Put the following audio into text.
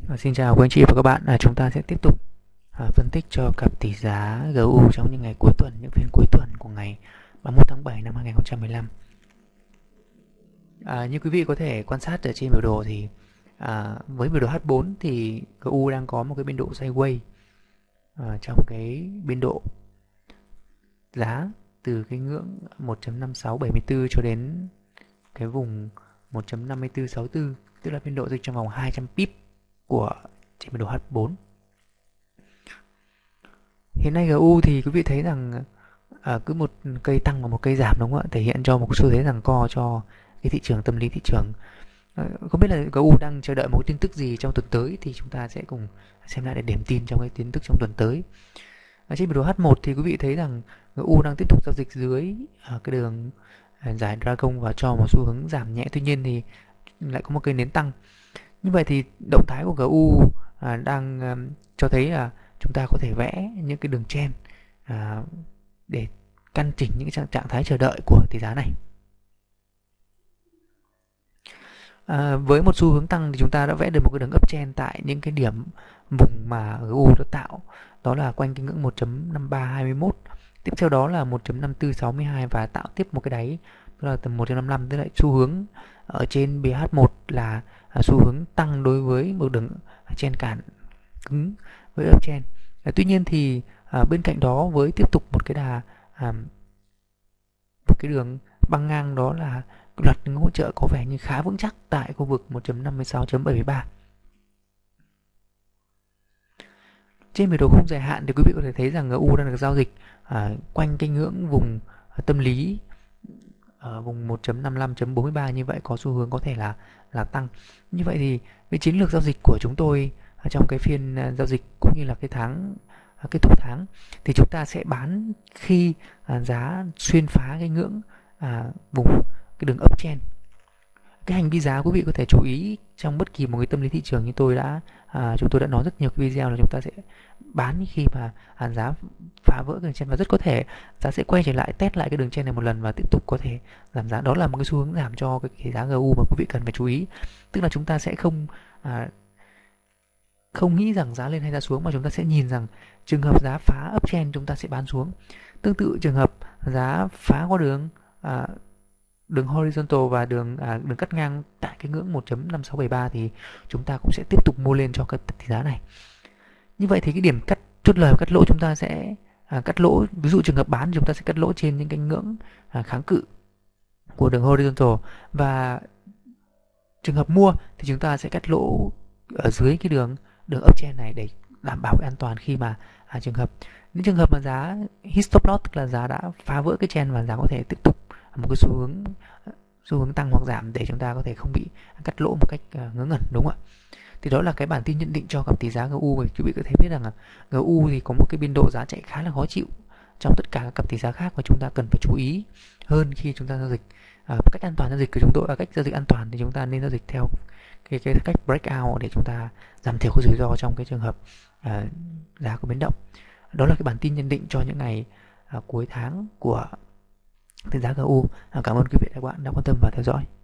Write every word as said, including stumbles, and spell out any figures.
À, xin chào quý anh chị và các bạn. À, chúng ta sẽ tiếp tục à, phân tích cho cặp tỷ giá giê u trong những ngày cuối tuần, những phiên cuối tuần của ngày ba mươi mốt tháng bảy năm hai nghìn không trăm mười lăm. À, như quý vị có thể quan sát ở trên biểu đồ thì à, với biểu đồ hát bốn thì giê u đang có một cái biên độ sideways à, trong cái biên độ giá từ cái ngưỡng một chấm năm sáu bảy tư cho đến cái vùng một chấm năm tư sáu tư, tức là biên độ dịch trong vòng hai trăm pip của trên biểu đồ hát bốn. Hiện nay giê u thì quý vị thấy rằng à, cứ một cây tăng và một cây giảm, đúng không ạ? Thể hiện cho một xu thế giằng co cho cái thị trường, tâm lý thị trường. À, không biết là giê u đang chờ đợi một cái tin tức gì trong tuần tới thì chúng ta sẽ cùng xem lại để điểm tin trong cái tin tức trong tuần tới. Ở trên biểu đồ hát một thì quý vị thấy rằng giê u đang tiếp tục giao dịch dưới à, cái đường à, giải Dragon và cho một xu hướng giảm nhẹ. Tuy nhiên thì lại có một cây nến tăng. Như vậy thì động thái của giê u à, đang à, cho thấy là chúng ta có thể vẽ những cái đường chen à, để căn chỉnh những trạng, trạng thái chờ đợi của tỷ giá này. À, với một xu hướng tăng thì chúng ta đã vẽ được một cái đường uptrend tại những cái điểm vùng mà giê u đã tạo, đó là quanh cái ngưỡng một chấm năm ba hai mốt, tiếp theo đó là một chấm năm tư sáu hai và tạo tiếp một cái đáy tức là tầm một chấm năm lăm, tức là xu hướng ở trên bê hát một là à, xu hướng tăng đối với một đường chen cản cứng với uptrend. À, tuy nhiên thì à, bên cạnh đó với tiếp tục một cái đà à, một cái đường băng ngang, đó là loạt những hỗ trợ có vẻ như khá vững chắc tại khu vực một chấm năm sáu bảy ba. Trên biểu đồ khung dài hạn thì quý vị có thể thấy rằng giê u đang được giao dịch à, quanh cái ngưỡng vùng tâm lý ở vùng một chấm năm lăm bốn ba, như vậy có xu hướng có thể là là tăng. Như vậy thì cái chiến lược giao dịch của chúng tôi trong cái phiên giao dịch cũng như là cái tháng kết thúc tháng thì chúng ta sẽ bán khi à, giá xuyên phá cái ngưỡng à, vùng cái đường uptrend. Cái hành vi giá quý vị có thể chú ý trong bất kỳ một cái tâm lý thị trường, như tôi đã à, chúng tôi đã nói rất nhiều cái video là chúng ta sẽ bán khi mà à, giá phá vỡ cái đường chen, và rất có thể giá sẽ quay trở lại test lại cái đường chen này một lần và tiếp tục có thể giảm giá. Đó là một cái xu hướng giảm cho cái, cái giá giê u mà quý vị cần phải chú ý. Tức là chúng ta sẽ không à, không nghĩ rằng giá lên hay giá xuống, mà chúng ta sẽ nhìn rằng trường hợp giá phá uptrend chúng ta sẽ bán xuống. Tương tự trường hợp giá phá qua đường à, đường horizontal và đường à, đường cắt ngang tại cái ngưỡng một chấm năm sáu bảy ba thì chúng ta cũng sẽ tiếp tục mua lên cho cái tỷ giá này. Như vậy thì cái điểm cắt chốt lời và cắt lỗ chúng ta sẽ à, cắt lỗ, ví dụ trường hợp bán chúng ta sẽ cắt lỗ trên những cái ngưỡng à, kháng cự của đường horizontal, và trường hợp mua thì chúng ta sẽ cắt lỗ ở dưới cái đường đường uptrend này để đảm bảo cái an toàn khi mà à, trường hợp những trường hợp mà giá hit stop loss, tức là giá đã phá vỡ cái trend và giá có thể tiếp tục một cái xu hướng xu hướng tăng hoặc giảm để chúng ta có thể không bị cắt lỗ một cách uh, ngớ ngẩn, đúng không ạ? Thì đó là cái bản tin nhận định cho cặp tỷ giá giê u. Và quý vị có thể biết rằng là giê u thì có một cái biên độ giá chạy khá là khó chịu trong tất cả các cặp tỷ giá khác, và chúng ta cần phải chú ý hơn khi chúng ta giao dịch. À, cách an toàn giao dịch của chúng tôi, à, cách giao dịch an toàn thì chúng ta nên giao dịch theo cái cái cách breakout để chúng ta giảm thiểu cái rủi ro trong cái trường hợp à, giá có biến động. Đó là cái bản tin nhận định cho những ngày à, cuối tháng của tỷ giá giê u. À, cảm ơn quý vị và các bạn đã quan tâm và theo dõi.